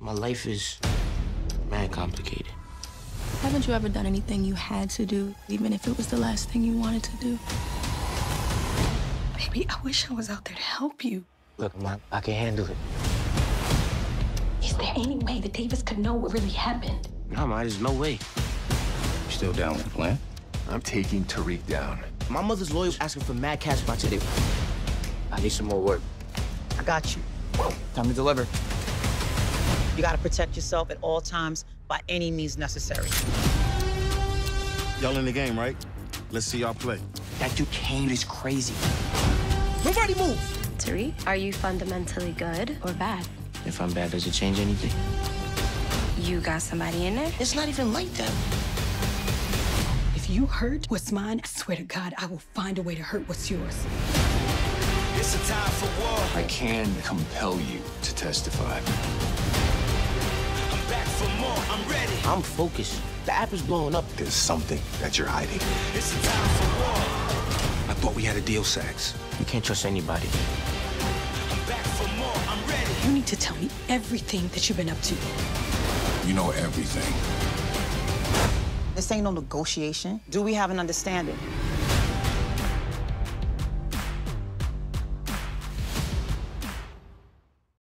My life is mad complicated. Haven't you ever done anything you had to do, even if it was the last thing you wanted to do? Baby, I wish I was out there to help you. Look, Mom, I can handle it. Is there any way that Davis could know what really happened? No, Ma, there's no way. You still down with the plan? I'm taking Tariq down. My mother's lawyer asking for mad cash by today. I need some more work. I got you. Time to deliver. You gotta protect yourself at all times by any means necessary. Y'all in the game, right? Let's see y'all play. That dude Kane is crazy. Nobody move! Tariq, are you fundamentally good or bad? If I'm bad, does it change anything? You got somebody in there? It's not even like that. If you hurt what's mine, I swear to God, I will find a way to hurt what's yours. It's a time for war. I can compel you to testify. I'm back for more. I'm ready. I'm focused. The app is blowing up. There's something that you're hiding. It's a time for war. I thought we had a deal, Sax. You can't trust anybody. I'm back for more. I'm ready. You need to tell me everything that you've been up to. You know everything. This ain't no negotiation. Do we have an understanding?